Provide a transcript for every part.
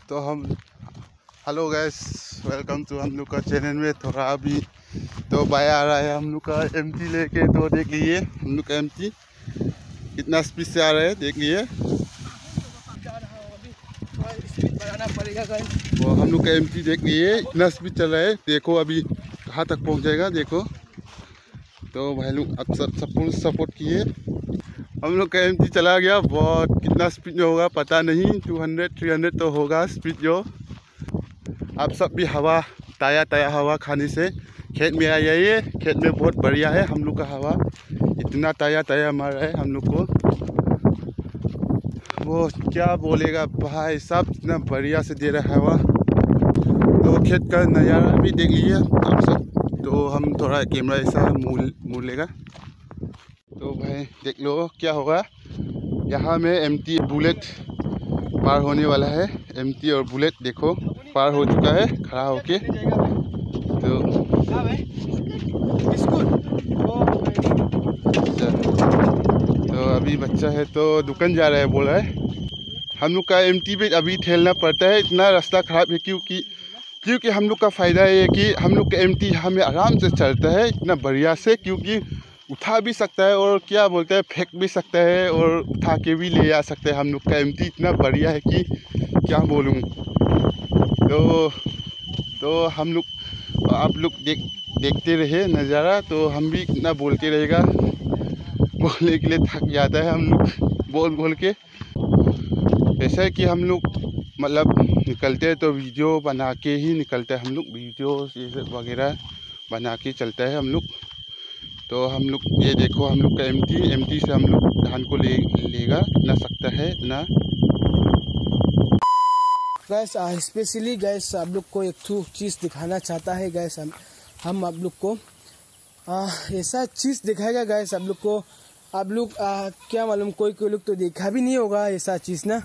तो हम hello guys, welcome to हम लोग का चैनल में। थोड़ा अभी तो बाया आ रहा है हम लोग का एमटी लेके। तो देख लीजिए हम लोग का एमटी कितना स्पीड से आ रहा है, देख लीजिए। वो हम लोग का एमटी देख लीजिए इतना स्पीड चल रहा है। देखो अभी कहाँ तक पहुँच जाएगा, देखो। तो भाई लोग अब सब सपोर्ट किए। हम लोग का एमटी चला गया, बहुत कितना स्पीड में होगा पता नहीं, 200-300 तो होगा स्पीड जो। आप सब भी हवा ताज़ा हवा खाने से खेत में आ जाइए। खेत में बहुत बढ़िया है, हम लोग का हवा इतना ताज़ा मार रहा है हम लोग को। वो क्या बोलेगा भाई साहब, इतना बढ़िया से दे रहा है हवा। तो खेत का नज़ारा भी देख लीजिए आप सब। तो हम थोड़ा कैमरा ऐसा मुड़ लेगा तो भाई देख लो क्या होगा। यहाँ में एमटी बुलेट पार होने वाला है। एमटी और बुलेट देखो पार हो चुका है खड़ा होके। तो अभी बच्चा है तो दुकान जा रहा है, बोल रहा है। हम लोग का एमटी पे अभी ठेलना पड़ता है, इतना रास्ता खराब है। क्योंकि हम लोग का फ़ायदा है कि हम लोग का एमटी हमें आराम से चलता है इतना बढ़िया से। क्योंकि उठा भी सकता है और क्या बोलते हैं फेंक भी सकता है और उठा के भी ले आ सकते हैं। हम लोग का एमटी इतना बढ़िया है कि क्या बोलूँ। तो हम लोग आप लोग देखते रहे नज़ारा। तो हम भी इतना बोलते रहेगा, बोलने के लिए थक जाता है हम लोग बोल के। ऐसा है कि हम लोग मतलब निकलते हैं तो वीडियो बना के ही निकलते हैं हम लोग। वीडियो वगैरह बना के चलता है हम लोग। तो हम लोग ये देखो हम लोग का एमटी से हम लोग धान को लेगा कितना सकता है इतना। गैस स्पेशली गैस आप लोग को एक चीज़ दिखाना चाहता है गैस। हम आप लोग को ऐसा चीज़ दिखाएगा गैस आप लोग को। आप लोग क्या मालूम, कोई लोग तो देखा भी नहीं होगा ऐसा चीज़ ना।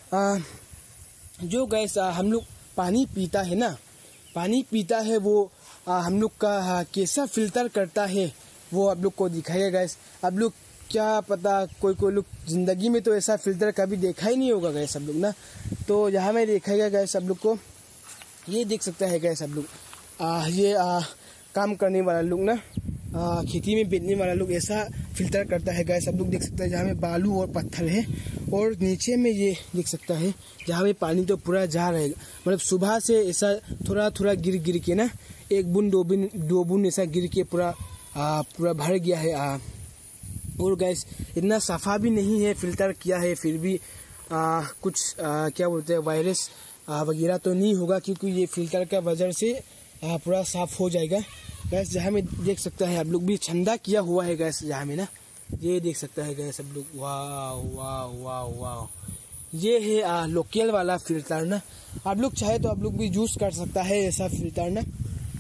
जो गैस हम लोग पानी पीता है ना, पानी पीता है वो हम लोग का कैसा फिल्टर करता है वो आप लोग को दिखाएगा गैस। आप लोग क्या पता कोई लोग ज़िंदगी में तो ऐसा फिल्टर कभी देखा ही नहीं होगा गैस आप लोग ना। तो यहाँ में दिखाएगा गैस आप लोग को। ये देख सकता है गैस आप लोग। ये काम करने वाला लोग ना, खेती में बेचने वाला लोग ऐसा फिल्टर करता है गैस। आप लोग देख सकते हैं जहाँ में बालू और पत्थर है और नीचे में ये देख सकता है जहाँ में पानी तो पूरा जा रहेगा। मतलब सुबह से ऐसा थोड़ा गिर के ना, एक बूंद दो बूंद ऐसा गिर के पूरा भर गया है। और गैस इतना सफ़ा भी नहीं है, फिल्टर किया है फिर भी कुछ क्या बोलते हैं वायरस वगैरह तो नहीं होगा। क्योंकि ये फिल्टर का वजह से पूरा साफ़ हो जाएगा गैस। जहाँ में देख सकता है आप लोग भी छंदा किया हुआ है गैस, जहाँ में ना ये देख सकता है गैस आप लोग। वाह वाह वाह वाह, ये है लोकल वाला फिल्टर ना। आप लोग चाहे तो आप लोग भी यूज़ कर सकता है ऐसा फिल्टर ना।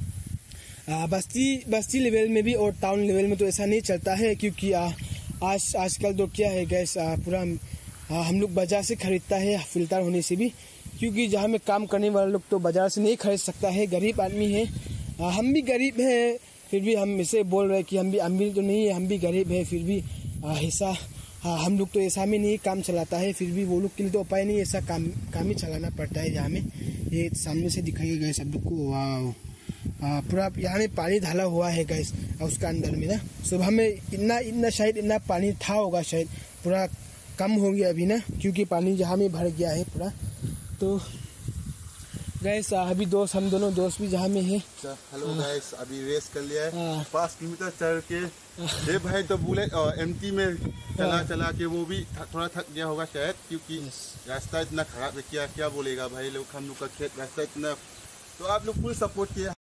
बस्ती लेवल में भी और टाउन लेवल में तो ऐसा नहीं चलता है। क्योंकि आजकल तो क्या है गैस, पूरा हम लोग बाजार से खरीदता है फिल्टर होने से भी। क्योंकि जहाँ में काम करने वाले लोग तो बाजार से नहीं खरीद सकता है, गरीब आदमी है। हम भी गरीब हैं फिर भी हम इसे बोल रहे हैं कि हम भी अमीर तो नहीं है, हम भी गरीब हैं फिर भी ऐसा हम लोग तो ऐसा में नहीं काम चलाता है। फिर भी वो लोग के लिए तो उपाय नहीं, ऐसा काम ही चलाना पड़ता है। जहाँ में ये सामने से दिखाइए गैस आप लोग को। वाह, पूरा यहाँ में पानी ढाला हुआ है गैस उसका अंदर में ना। सुबह में इतना शायद इतना पानी था होगा, शायद पूरा कम हो गया अभी ना, क्योंकि पानी जहाँ में भर गया है पूरा। तो गैस अभी हम दोनों दोस्त भी जहाँ में है। हेलो गैस, अभी रेस कर लिया है 5 किलोमीटर चढ़ के। ये भाई तो बुलेट एमटी में चला के वो भी थोड़ा थक गया होगा शायद। क्योंकि रास्ता इतना खराब है, क्या बोलेगा भाई लोग। हम लोग का खेत रास्ता इतना, तो आप लोग फुल सपोर्ट किया।